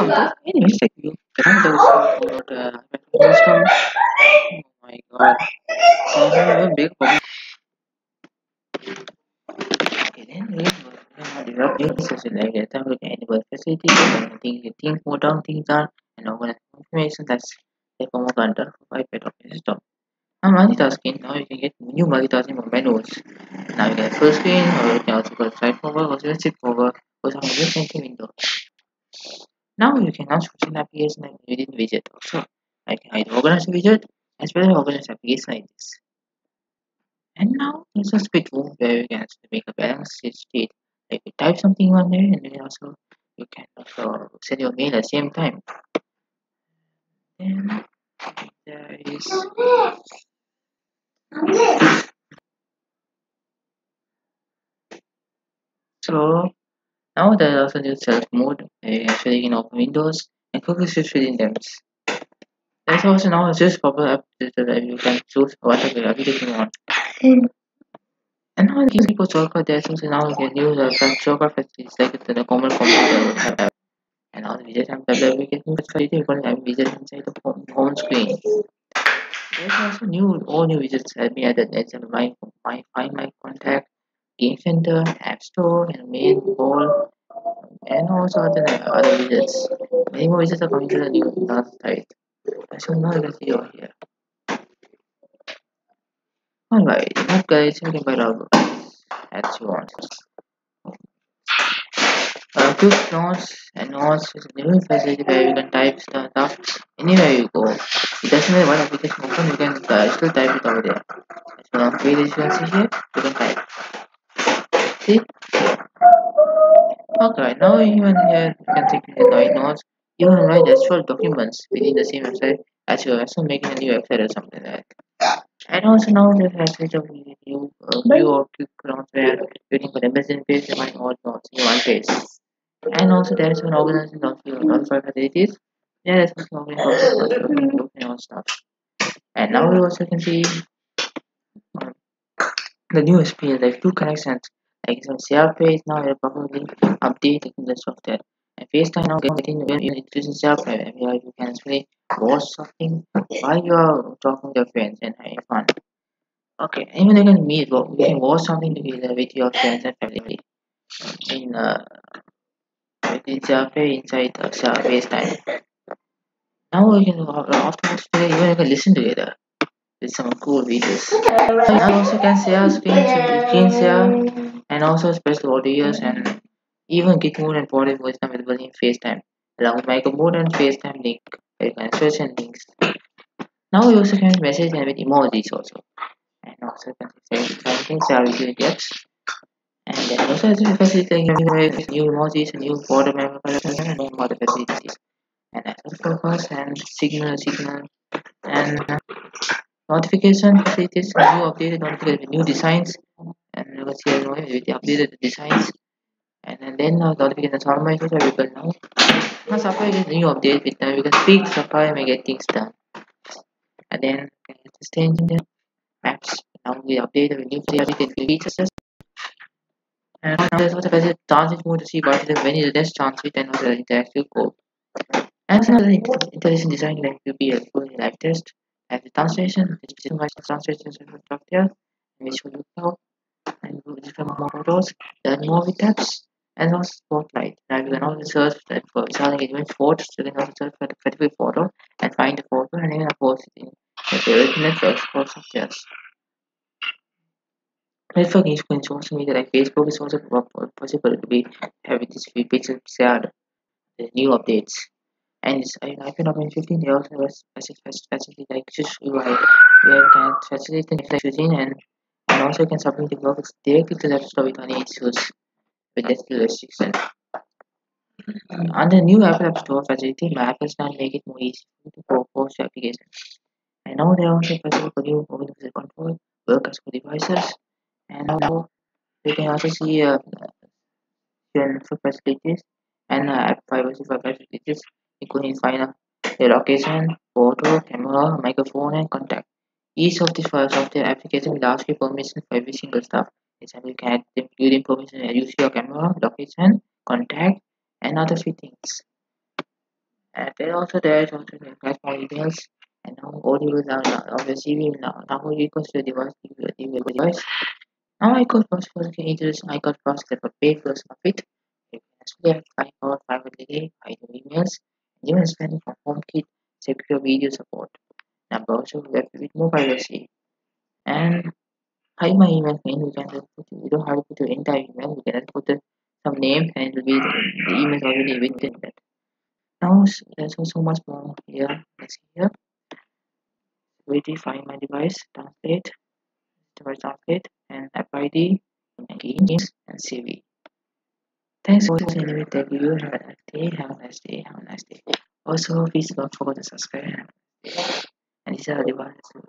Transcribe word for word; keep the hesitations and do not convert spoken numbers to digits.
this anyway, like you can tell us about uh, system. Oh my god. So I have a big problem. Okay, then we have developed a session like a temporary enable facility, think think more down things done and organize information that's like a more control for iPad operating system. Now multitasking, now you can get new multitasking menus. Now you can full screen or you can also go slide forward or even sit forward or some of the window. Now you can launch an application like within widget also. I can either organize a widget as well as organize application like this. And now there's a split room where you can actually make a balanced state. Like you type something on there and then also you can also send your mail at the same time. Then there is so now there's also new self mode where you actually can open windows and quickly switch within them. There's also now a just pop-up app that you can choose whatever application you want. And now gives people shortcut there since now you can use a uh, shortcut facilities like the common computer would have. And now the widget have tablet application facility you can have widget inside the home, home screen. There's also new all new widgets that me added as my my find my contact, game center, app store, and main wall, and also other other widgets. Many more widgets are coming to the new last site. So now you can see over here. Alright, enough guys, you can buy out as you want. Uh, quick notes and notes is a new facility where you can type stuff anywhere you go. It doesn't matter what application open, you can uh, still type it over there. As one of pages you can see here, you can type. See? Okay, now even here you can take the write notes. You can write actual documents within the same website as you're also making a new website or something like that. And also now there's actually a new uh, view of quick notes where you can put a message page and find all notes in one page. And also there is an organization of notified facilities. There is also organization and all stuff. And now we also can see um, the new experience like two connections like some share page now you're probably updated in the software. And FaceTime now getting when you introduce share page and where you can actually watch something while you are talking to your friends and having fun. Okay, even you can meet well, you can watch something together with your friends and family in uh within share page inside the share FaceTime. Now we can uh, after today even you can listen together with some cool videos. And also can share screen, screen share and also special audios and even get more and body voice available in FaceTime along with Micro Mode and FaceTime link. You can search and links. Now you also can message and with emojis also. And also can say something share with you apps. And then also as a facility you have new emojis and new border member and more other facilities. And as focus and signal signal and notification facilities, new updated notification with new designs, and you can see as well with the updated designs, and, and then uh, notification summary is available now. Now Safari is new update with uh, you can speak Safari and get things done, and then just change the maps. Now we update with new features, and now there's also a transit mode to see what is the when is the next transit and also the interactive code. And another intelligent design like to be a full live test as the translation, the specific translation software, which will look out and do different more photos, then more with tabs, and also spotlight. Now you can also search that for selling event photos, you can also search for the specific photo and find the photo and even post it in your favorite networks for softwares. Network is going social media like Facebook is also possible to be having this few pixel shared the new updates. And it's in iPhone open fifteen they also have a facility like just U I where you can facilitate the network using and and also you can submit the work directly to the App Store with any issues with that skill restriction. Under new Apple App Store facility, my Apple now make it more easy to post your application. And now they also facilitate for new mobile user control, work as for devices, and now you can also see uh, for facilities and uh, app privacy for facilities, including find uh, the location, photo, camera, microphone, and contact. Each of these file software application will ask you permission for every single stuff. Example, you can add them using permission and use your camera, location, contact, and other few things. And then also there is also the platform emails. And now audio is now obviously we now now you can the device the device. Now I got first for the ages I got first for paid version of it. You can actually have five hour privately I do emails, even spending for HomeKit, secure video support. Number also web with more privacy. And hide my email main we can just put you don't have to put your entire email, we can just put the, some name and it will be the, the email already within that. Now there's also much more here. Let's see here. Wait, find my device, translate, device translate, and app I D, and games, and C V. Thanks for watching anyway. Thank you. Have a nice day. Have a nice day. Have a nice day. Also, please don't forget to subscribe. And these are the devices.